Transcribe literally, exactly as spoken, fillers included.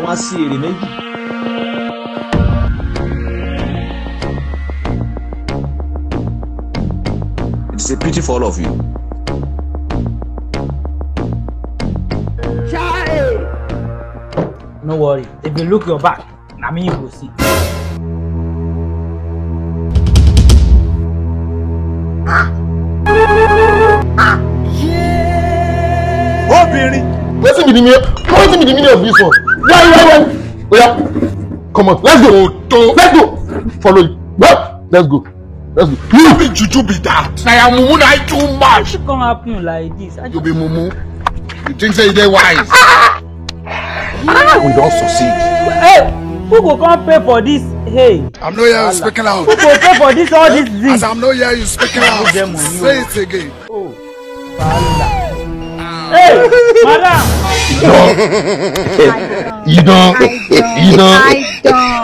wá sí èrè méjì. It's a pity for all of you. No worry, if you look your back, I mean you will see. Obìnrin. Wetin be the meaning? Wetin be the meaning of this one? Why, why, why? Oh yeah, come on, let's go. Let's go. Follow you. Let's go. Let's go. You be juju be that. I am mumu na too much. You come happen like this. You be mumu. You think say you dey wise? We don't succeed. Hey, who go come pay for this? Hey, I'm not here speaking out. who go pay for this all this thing? As I'm not here, you speaking out. Say it again. Oh, hey, madam. You don't. You don't. I don't.